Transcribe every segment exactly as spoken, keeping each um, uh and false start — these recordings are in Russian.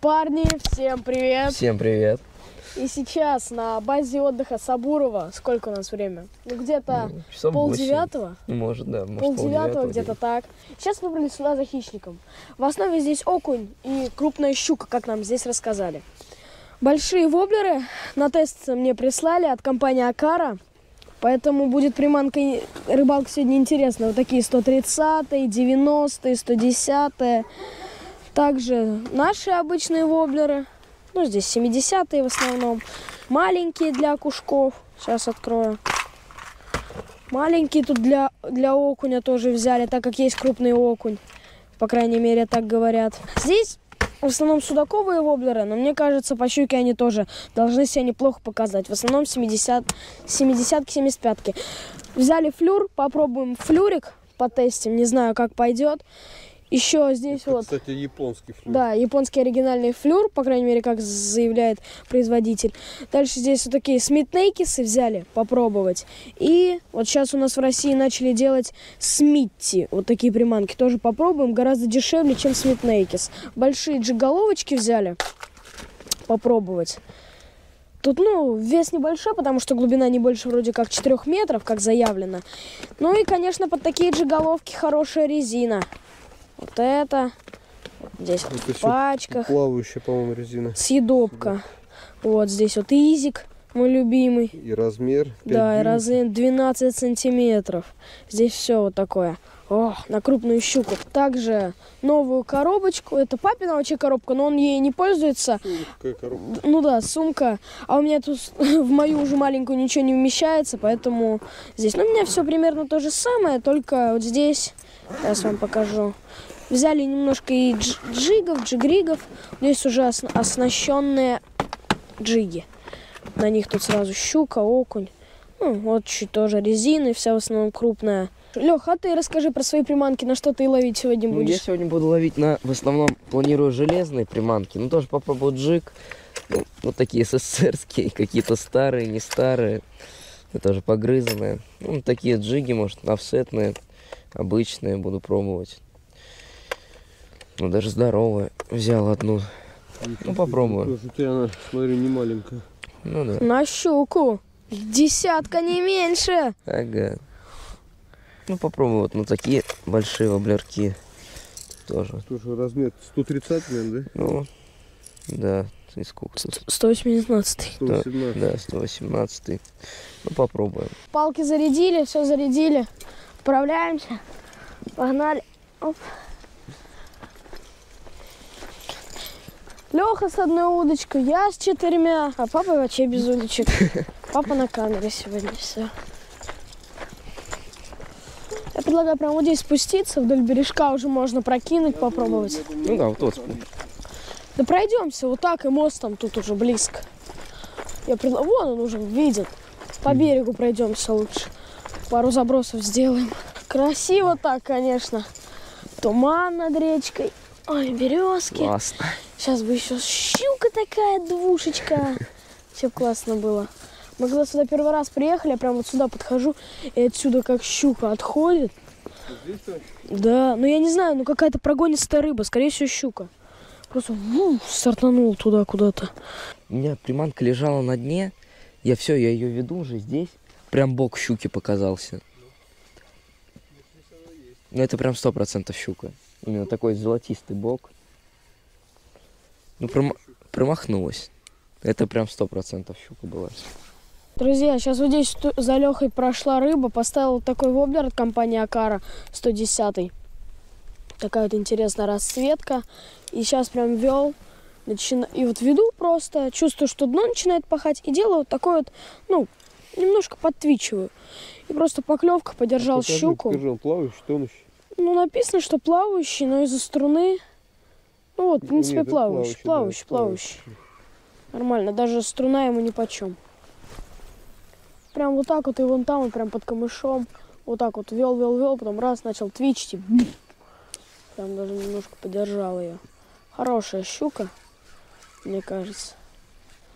Парни, всем привет! Всем привет! И сейчас на базе отдыха Сабурова, сколько у нас время? Ну, где-то ну, полдевятого? Может, да. Может, полдевятого, где-то так. Сейчас выбрали сюда за хищником. В основе здесь окунь и крупная щука, как нам здесь рассказали. Большие воблеры на тест мне прислали от компании Акара. Поэтому будет приманка, рыбалка сегодня интересная. Вот такие сто тридцатые, девяностые, сто десятые. Также наши обычные воблеры. Ну, здесь семидесятые в основном. Маленькие для окушков. Сейчас открою. Маленькие тут для, для окуня тоже взяли, так как есть крупный окунь. По крайней мере, так говорят. Здесь в основном судаковые воблеры, но мне кажется, по щуке они тоже должны себя неплохо показать. В основном семидесятки, семьдесят пятки. Взяли флюр, попробуем флюрик, потестим. Не знаю, как пойдет. Еще здесь Это, вот... кстати, японский флюр. Да, японский оригинальный флюр, по крайней мере, как заявляет производитель. Дальше здесь вот такие смитнейкисы взяли попробовать. И вот сейчас у нас в России начали делать смитти. Вот такие приманки тоже попробуем. Гораздо дешевле, чем смитнейкис. Большие джиголовочки взяли попробовать. Тут, ну, вес небольшой, потому что глубина не больше вроде как четырёх метров, как заявлено. Ну и, конечно, под такие джиголовки хорошая резина. Вот это. Вот здесь вот в пачках. Плавающая, по-моему, резина. Съедобка. Да. Вот здесь вот изик, мой любимый. И размер. Да, и размер двенадцать сантиметров. Здесь все вот такое. О, на крупную щуку. Также новую коробочку. Это папина вообще коробка, но он ей не пользуется. Сумка, коробка. Ну да, сумка. А у меня тут в мою уже маленькую ничего не вмещается, поэтому здесь. Ну, у меня все примерно то же самое, только вот здесь. Сейчас вам покажу. Взяли немножко и джигов, джигригов. Здесь уже оснащенные джиги. На них тут сразу щука, окунь. Ну, вот чуть тоже резины, вся в основном крупная. Лех, а ты расскажи про свои приманки, на что ты ловить сегодня будешь? Ну, я сегодня буду ловить на, в основном, планирую железные приманки. Ну, тоже попробую джиг. Ну, вот такие эсэсэрские, какие-то старые, не старые. Это тоже погрызанные. Ну, такие джиги, может, офсетные, обычные буду пробовать. Ну, даже здоровая. Взял одну. Ну, попробую. У тебя она, смотри, не маленькая. Ну, да. На щуку. Десятка, не меньше. Ага. Ну, попробую вот на такие большие воблерки. Тоже. Тоже размер сто тридцать, наверное, да? Ну, да. И сколько тут? сто восемнадцатый. сто восемнадцать. Да, сто восемнадцатый. Ну, попробуем. Палки зарядили, все зарядили. Отправляемся. Погнали. Оп. Леха с одной удочкой, я с четырьмя, а папа вообще без удочек. Папа на камере сегодня, все. Я предлагаю прямо вот здесь спуститься, вдоль бережка уже можно прокинуть, попробовать. Ну да, вот вот. Да пройдемся вот так, и мост там тут уже близко. Я предлагаю, вон он уже виден. По берегу пройдемся лучше. Пару забросов сделаем. Красиво так, конечно. Туман над речкой. Ой, березки. Классно. Сейчас бы еще щука такая, двушечка. Все классно было. Мы когда сюда первый раз приехали, я прям вот сюда подхожу, и отсюда как щука отходит. Да, ну я не знаю, ну какая-то прогонистая рыба, скорее всего щука. Просто ву, стартанул туда куда-то. У меня приманка лежала на дне. Я все, я ее веду уже здесь. Прям бок щуки показался. Ну это прям сто процентов щука. Именно такой золотистый бок. Ну пром... промахнулась. Это прям сто процентов щука была. Друзья, сейчас вот здесь за Лехой прошла рыба. Поставил такой воблер от компании Акара сто десятый. Такая вот интересная расцветка. И сейчас прям вел. Начина... И вот веду просто. Чувствую, что дно начинает пахать. И делаю вот такой вот, ну, немножко подтвичиваю. И просто поклевка, подержал а покажи, щуку. Покажи, он плавающий, тонущий. Ну, написано, что плавающий, но из-за струны... Ну вот, в принципе, Нет, плавающий, плавающий, плавающий, да, плавающий. Нормально, даже струна ему нипочем. Прям вот так вот, и вон там, вот прям под камышом. Вот так вот вел, вел, вел, потом раз, начал твичить, и прям даже немножко подержал ее. Хорошая щука, мне кажется.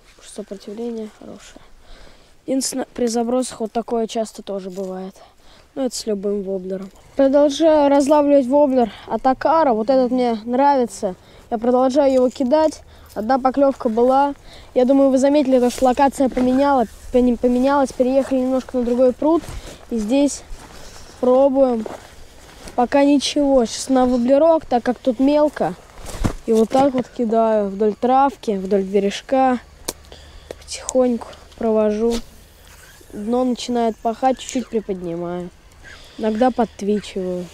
Сопротивление хорошее. Единственное, при забросах вот такое часто тоже бывает. Ну, это с любым воблером. Продолжаю разлавливать воблер от Акара. Вот этот мне нравится. Я продолжаю его кидать. Одна поклевка была. Я думаю, вы заметили, то, что локация поменяла, поменялась. Переехали немножко на другой пруд. И здесь пробуем. Пока ничего. Сейчас на воблерок, так как тут мелко. И вот так вот кидаю вдоль травки, вдоль бережка. Потихоньку провожу. Дно начинает пахать, чуть-чуть приподнимаю. Иногда подтвичиваю.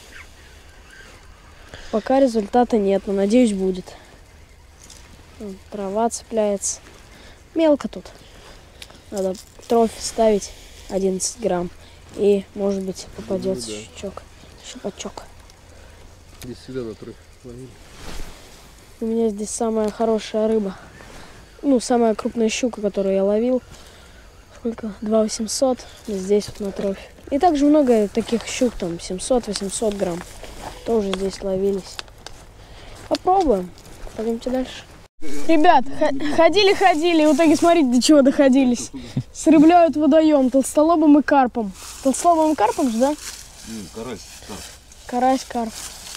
Пока результата нет, но надеюсь будет. Трава цепляется. Мелко тут. Надо трофи ставить одиннадцать грамм. И, может быть, попадется Ну да. щучок. Щупачок. Здесь всегда на трофе ловили. У меня здесь самая хорошая рыба. Ну, самая крупная щука, которую я ловил. Сколько? два восемьсот. Здесь вот на трофе. И также много таких щук, там семьсот-восемьсот грамм. Тоже здесь ловились. Попробуем. Пойдемте дальше. Ребят, ходили-ходили, и в итоге смотрите, до чего доходились. Срыбляют водоем толстолобым и карпом. Толстолобым и карпом же, да? Карась, Карась, карп.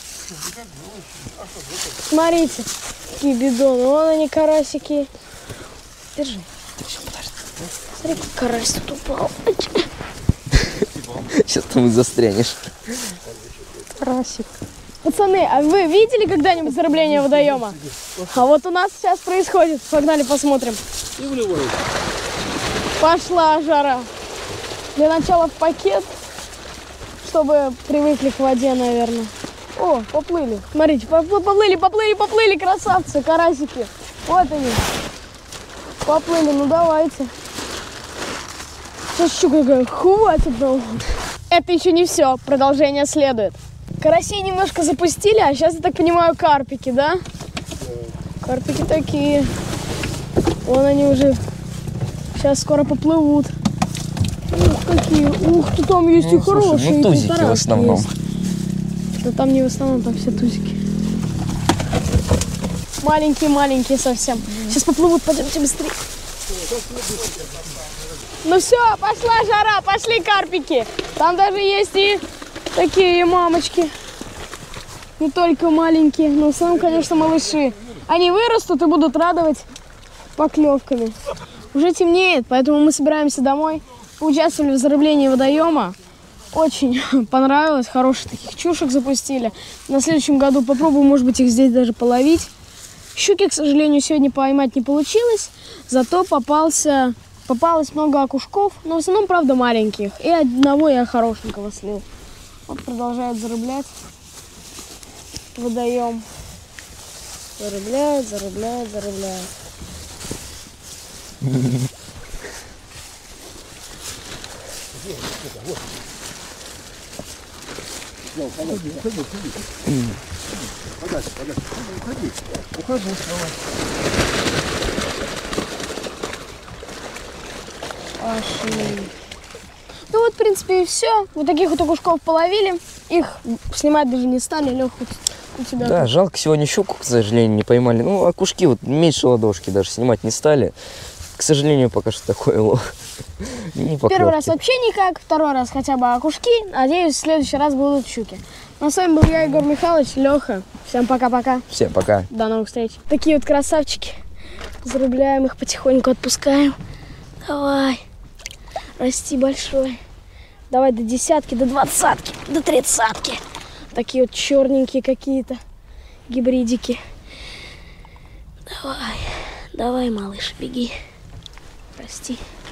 Смотрите, какие бидоны. Вон они, карасики. Держи. Смотри, как карась тут упал. Сейчас там и застрянешь. Карасик. Пацаны, а вы видели когда-нибудь зарыбление водоема? А вот у нас сейчас происходит. Погнали посмотрим. И вливают. Пошла жара. Для начала в пакет, чтобы привыкли к воде, наверное. О, поплыли. Смотрите, поплыли, поплыли, поплыли, красавцы, карасики. Вот они. Поплыли, ну давайте. Сейчас щука какая, хватит долго. Это еще не все, продолжение следует. Карасей немножко запустили, а сейчас, я так понимаю, карпики, да? Карпики такие. Вон они уже сейчас скоро поплывут. Ух, какие. Ух, ты там есть Ну, и хорошие. слушай, ну, и тузики полторашки в основном. есть. Да там не в основном, там все тузики. Маленькие-маленькие совсем. Сейчас поплывут, пойдемте быстрее. Ну все, пошла жара, пошли карпики. Там даже есть и такие мамочки. Не только маленькие, но в основном, конечно, малыши. Они вырастут и будут радовать поклевками. Уже темнеет, поэтому мы собираемся домой. Поучаствовали в зарыблении водоема. Очень понравилось, хороших таких чушек запустили. На следующем году попробую, может быть, их здесь даже половить. Щуки, к сожалению, сегодня поймать не получилось. Зато попался, попалось много окушков, но в основном, правда, маленьких. И одного я хорошенького слил. Вот продолжают зарыблять водоем. Зарыбляют, зарыбляют, зарыбляют. Подальше, подальше. Уходи. Ухожу. Пошли. Ну вот, в принципе, и все. Вот таких вот окушков половили. Их снимать даже не стали. Лех, вот у тебя. Да, жалко, сегодня щуку, к сожалению, не поймали. Ну, окушки вот меньше ладошки даже снимать не стали. К сожалению, пока что такой лов. Не Первый раз поклевки. вообще никак, второй раз хотя бы окушки. Надеюсь, в следующий раз будут щуки. Ну, а с вами был я, Егор Михайлович, Леха. Всем пока-пока. Всем пока. До новых встреч. Такие вот красавчики. Зарубляем их, потихоньку отпускаем. Давай. Расти большой. Давай до десятки, до двадцатки, до тридцатки. Такие вот черненькие какие-то гибридики. Давай. Давай, малыш, беги. Расти.